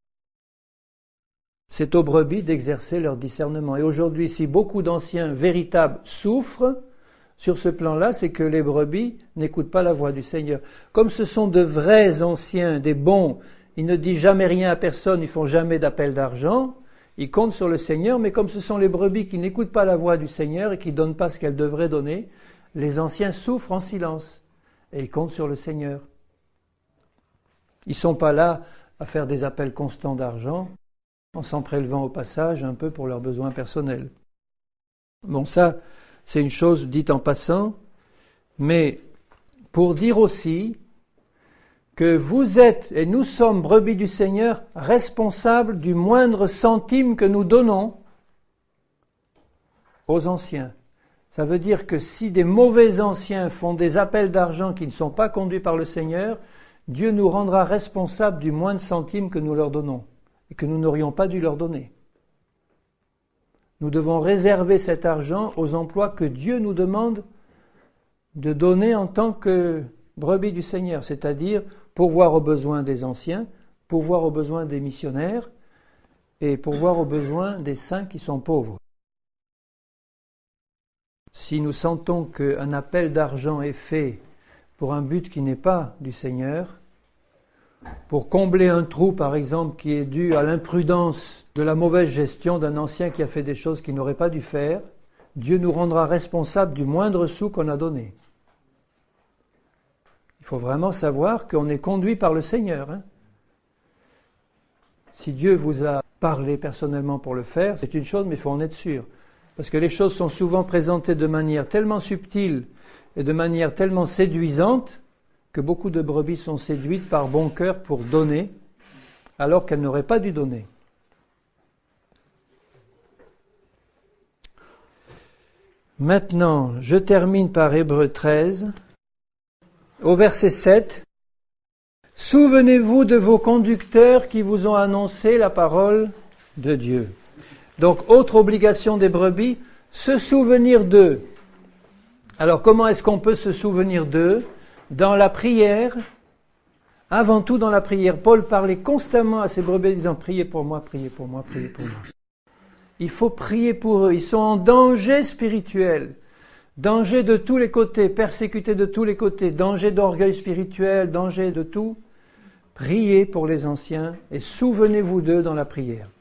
C'est aux brebis d'exercer leur discernement. Et aujourd'hui, si beaucoup d'anciens véritables souffrent, sur ce plan-là, c'est que les brebis n'écoutent pas la voix du Seigneur. Comme ce sont de vrais anciens, des bons, ils ne disent jamais rien à personne, ils font jamais d'appel d'argent, ils comptent sur le Seigneur, mais comme ce sont les brebis qui n'écoutent pas la voix du Seigneur et qui ne donnent pas ce qu'elles devraient donner, les anciens souffrent en silence et ils comptent sur le Seigneur. Ils ne sont pas là à faire des appels constants d'argent en s'en prélevant au passage un peu pour leurs besoins personnels. Bon, ça, c'est une chose dite en passant, mais pour dire aussi que vous êtes, et nous sommes, brebis du Seigneur, responsables du moindre centime que nous donnons aux anciens. Ça veut dire que si des mauvais anciens font des appels d'argent qui ne sont pas conduits par le Seigneur, Dieu nous rendra responsables du moindre centime que nous leur donnons et que nous n'aurions pas dû leur donner. Nous devons réserver cet argent aux emplois que Dieu nous demande de donner en tant que brebis du Seigneur, c'est-à-dire pourvoir aux besoins des anciens, pourvoir aux besoins des missionnaires et pourvoir aux besoins des saints qui sont pauvres. Si nous sentons qu'un appel d'argent est fait pour un but qui n'est pas du Seigneur, pour combler un trou par exemple qui est dû à l'imprudence de la mauvaise gestion d'un ancien qui a fait des choses qu'il n'aurait pas dû faire, Dieu nous rendra responsables du moindre sou qu'on a donné. Il faut vraiment savoir qu'on est conduit par le Seigneur. Si Dieu vous a parlé personnellement pour le faire, c'est une chose, mais il faut en être sûr. Parce que les choses sont souvent présentées de manière tellement subtile et de manière tellement séduisante que beaucoup de brebis sont séduites par bon cœur pour donner, alors qu'elles n'auraient pas dû donner. Maintenant, je termine par Hébreux 13, au verset 7. « Souvenez-vous de vos conducteurs qui vous ont annoncé la parole de Dieu. » Donc, autre obligation des brebis, se souvenir d'eux. Alors, comment est-ce qu'on peut se souvenir d'eux ? Dans la prière, avant tout dans la prière. Paul parlait constamment à ses brebis disant « Priez pour moi, priez pour moi, priez pour moi ». Il faut prier pour eux. Ils sont en danger spirituel. Danger de tous les côtés, persécutés de tous les côtés, danger d'orgueil spirituel, danger de tout. Priez pour les anciens et souvenez-vous d'eux dans la prière.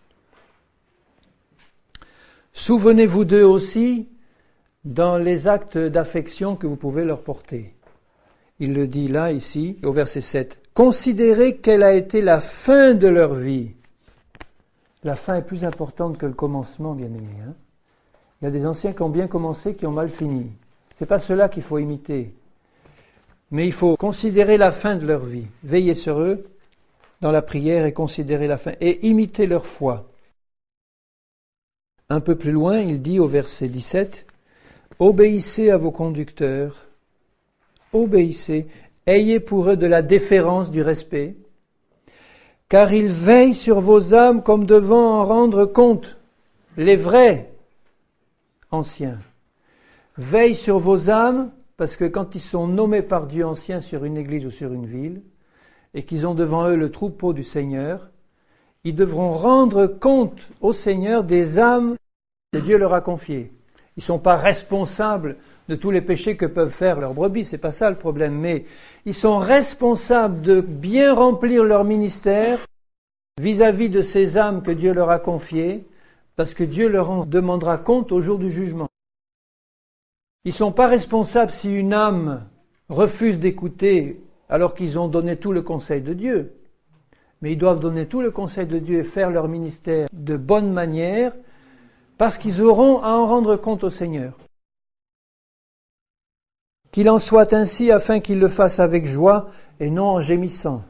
Souvenez-vous d'eux aussi dans les actes d'affection que vous pouvez leur porter. Il le dit là, ici, au verset 7. « Considérez quelle a été la fin de leur vie. » La fin est plus importante que le commencement, bien aimé. Il y a des anciens qui ont bien commencé, qui ont mal fini. Ce n'est pas cela qu'il faut imiter. Mais il faut considérer la fin de leur vie. Veiller sur eux dans la prière et considérer la fin. Et imiter leur foi. Un peu plus loin, il dit au verset 17, « Obéissez à vos conducteurs, obéissez, ayez pour eux de la déférence, du respect, car ils veillent sur vos âmes comme devant en rendre compte. » Les vrais anciens veillent sur vos âmes, parce que quand ils sont nommés par Dieu anciens sur une église ou sur une ville, et qu'ils ont devant eux le troupeau du Seigneur, ils devront rendre compte au Seigneur des âmes que Dieu leur a confiées. Ils ne sont pas responsables de tous les péchés que peuvent faire leurs brebis, c'est pas ça le problème, mais ils sont responsables de bien remplir leur ministère vis-à-vis de ces âmes que Dieu leur a confiées, parce que Dieu leur en demandera compte au jour du jugement. Ils ne sont pas responsables si une âme refuse d'écouter alors qu'ils ont donné tout le conseil de Dieu. Mais ils doivent donner tout le conseil de Dieu et faire leur ministère de bonne manière, parce qu'ils auront à en rendre compte au Seigneur. Qu'il en soit ainsi afin qu'ils le fassent avec joie et non en gémissant,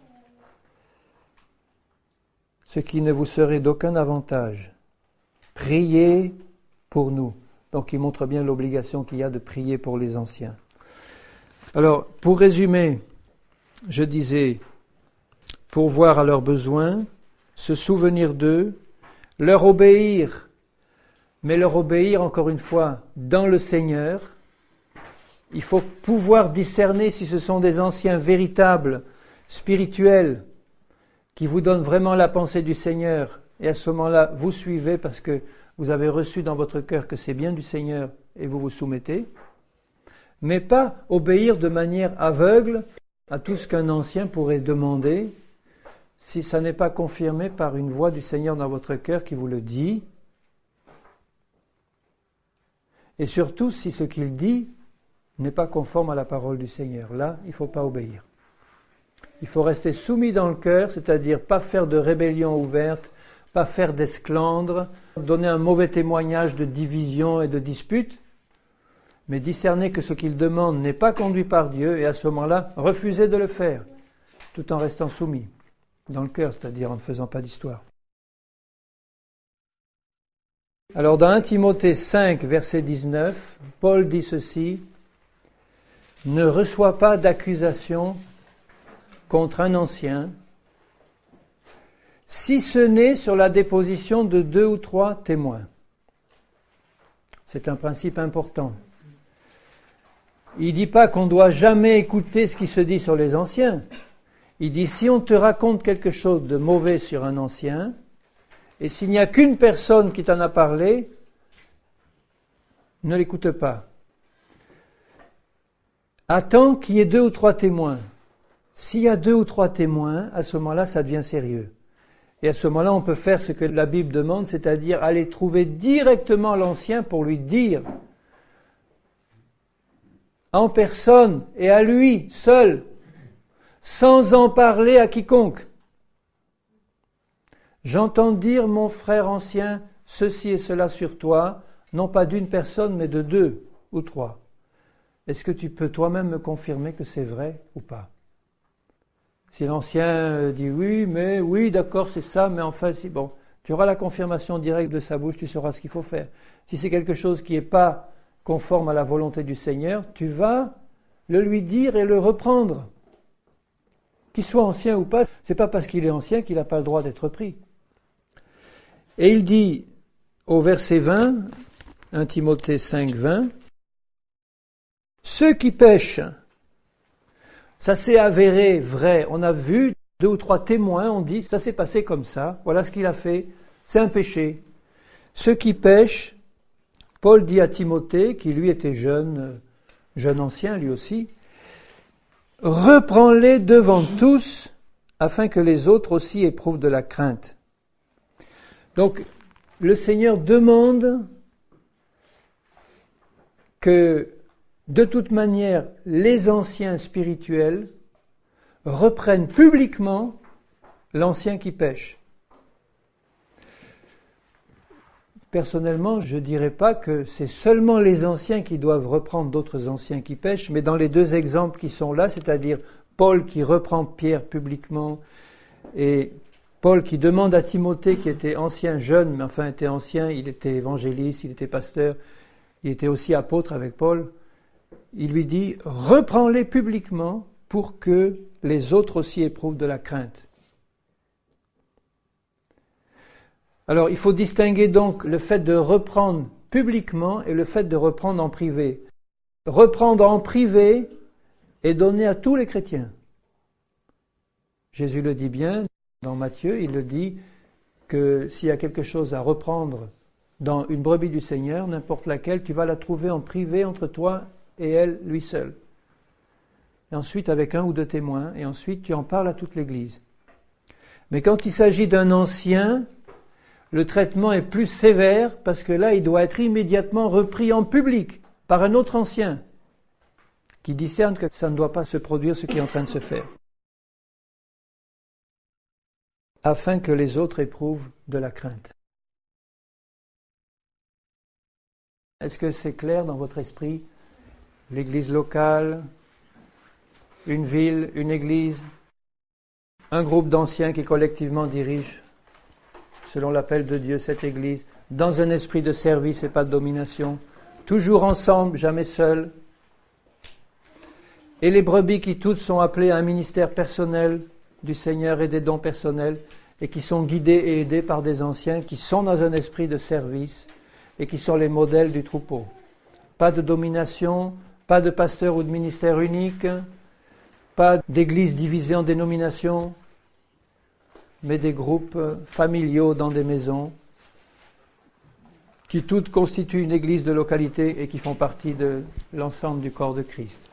ce qui ne vous serait d'aucun avantage. Priez pour nous. Donc il montre bien l'obligation qu'il y a de prier pour les anciens. Alors, pour résumer, je disais, pourvoir à leurs besoins, se souvenir d'eux, leur obéir, mais leur obéir, encore une fois, dans le Seigneur. Il faut pouvoir discerner si ce sont des anciens véritables, spirituels, qui vous donnent vraiment la pensée du Seigneur. Et à ce moment-là, vous suivez parce que vous avez reçu dans votre cœur que c'est bien du Seigneur et vous vous soumettez. Mais pas obéir de manière aveugle à tout ce qu'un ancien pourrait demander si ça n'est pas confirmé par une voix du Seigneur dans votre cœur qui vous le dit. Et surtout si ce qu'il dit n'est pas conforme à la parole du Seigneur. Là, il ne faut pas obéir. Il faut rester soumis dans le cœur, c'est-à-dire pas faire de rébellion ouverte, pas faire d'esclandre, donner un mauvais témoignage de division et de dispute, mais discerner que ce qu'il demande n'est pas conduit par Dieu, et à ce moment-là, refuser de le faire, tout en restant soumis dans le cœur, c'est-à-dire en ne faisant pas d'histoire. Alors dans 1 Timothée 5, verset 19, Paul dit ceci: « Ne reçois pas d'accusation contre un ancien, si ce n'est sur la déposition de 2 ou 3 témoins. » C'est un principe important. Il ne dit pas qu'on ne doit jamais écouter ce qui se dit sur les anciens. Il dit, si on te raconte quelque chose de mauvais sur un ancien, et s'il n'y a qu'une personne qui t'en a parlé, ne l'écoute pas. Attends qu'il y ait 2 ou 3 témoins. S'il y a 2 ou 3 témoins, à ce moment-là, ça devient sérieux. Et à ce moment-là, on peut faire ce que la Bible demande, c'est-à-dire aller trouver directement l'ancien pour lui dire en personne et à lui seul, sans en parler à quiconque. J'entends dire, mon frère ancien, ceci et cela sur toi, non pas d'une personne, mais de 2 ou 3. Est-ce que tu peux toi-même me confirmer que c'est vrai ou pas? Si l'ancien dit oui, mais oui, d'accord, c'est ça, mais enfin, si bon, tu auras la confirmation directe de sa bouche, tu sauras ce qu'il faut faire. Si c'est quelque chose qui n'est pas conforme à la volonté du Seigneur, tu vas le lui dire et le reprendre. Qu'il soit ancien ou pas, c'est pas parce qu'il est ancien qu'il n'a pas le droit d'être pris. Et il dit au verset 20, 1 Timothée 5, 20, ceux qui pêchent, ça s'est avéré vrai, on a vu 2 ou 3 témoins, on dit, ça s'est passé comme ça, voilà ce qu'il a fait, c'est un péché. Ceux qui pêchent, Paul dit à Timothée, qui lui était jeune ancien lui aussi, reprends-les devant tous, afin que les autres aussi éprouvent de la crainte. Donc, le Seigneur demande que, de toute manière, les anciens spirituels reprennent publiquement l'ancien qui pêche. Personnellement, je ne dirais pas que c'est seulement les anciens qui doivent reprendre d'autres anciens qui pêchent, mais dans les 2 exemples qui sont là, c'est-à-dire Paul qui reprend Pierre publiquement et Paul qui demande à Timothée, qui était ancien, jeune, mais enfin était ancien, il était évangéliste, il était pasteur, il était aussi apôtre avec Paul, il lui dit « Reprends-les publiquement pour que les autres aussi éprouvent de la crainte ». Alors, il faut distinguer donc le fait de reprendre publiquement et le fait de reprendre en privé. Reprendre en privé est donné à tous les chrétiens. Jésus le dit bien, dans Matthieu, il le dit que s'il y a quelque chose à reprendre dans une brebis du Seigneur, n'importe laquelle, tu vas la trouver en privé entre toi et elle, lui seul. Et ensuite avec 1 ou 2 témoins, et ensuite tu en parles à toute l'Église. Mais quand il s'agit d'un ancien, le traitement est plus sévère parce que là, il doit être immédiatement repris en public par un autre ancien qui discerne que ça ne doit pas se produire ce qui est en train de se faire, afin que les autres éprouvent de la crainte. Est-ce que c'est clair dans votre esprit? L'église locale, une ville, une église, un groupe d'anciens qui collectivement dirigent selon l'appel de Dieu, cette Église, dans un esprit de service et pas de domination, toujours ensemble, jamais seuls. Et les brebis qui toutes sont appelées à un ministère personnel du Seigneur et des dons personnels, et qui sont guidés et aidés par des anciens qui sont dans un esprit de service et qui sont les modèles du troupeau. Pas de domination, pas de pasteur ou de ministère unique, pas d'église divisée en dénominations, mais des groupes familiaux dans des maisons, qui toutes constituent une église de localité et qui font partie de l'ensemble du corps de Christ.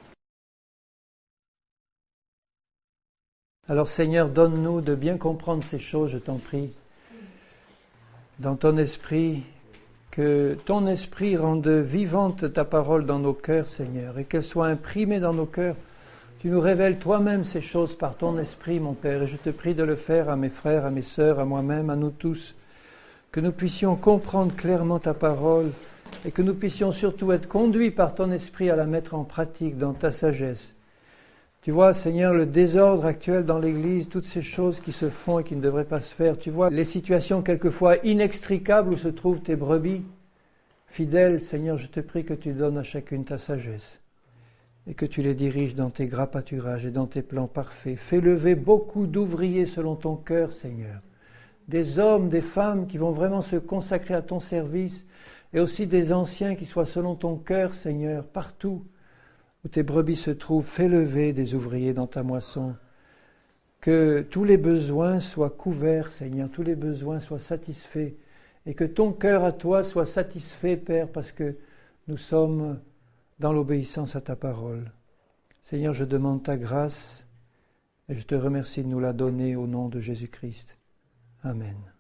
Alors Seigneur, donne-nous de bien comprendre ces choses, je t'en prie, dans ton esprit, que ton esprit rende vivante ta parole dans nos cœurs, Seigneur, et qu'elle soit imprimée dans nos cœurs. Tu nous révèles toi-même ces choses par ton esprit, mon Père, et je te prie de le faire à mes frères, à mes sœurs, à moi-même, à nous tous, que nous puissions comprendre clairement ta parole et que nous puissions surtout être conduits par ton esprit à la mettre en pratique dans ta sagesse. Tu vois, Seigneur, le désordre actuel dans l'Église, toutes ces choses qui se font et qui ne devraient pas se faire. Tu vois, les situations quelquefois inextricables où se trouvent tes brebis. Fidèles, Seigneur, je te prie que tu donnes à chacune ta sagesse et que tu les diriges dans tes gras pâturages et dans tes plans parfaits. Fais lever beaucoup d'ouvriers selon ton cœur, Seigneur. Des hommes, des femmes qui vont vraiment se consacrer à ton service et aussi des anciens qui soient selon ton cœur, Seigneur, partout où tes brebis se trouvent. Fais lever des ouvriers dans ta moisson. Que tous les besoins soient couverts, Seigneur, tous les besoins soient satisfaits et que ton cœur à toi soit satisfait, Père, parce que nous sommes dans l'obéissance à ta parole. Seigneur, je demande ta grâce et je te remercie de nous la donner au nom de Jésus-Christ. Amen.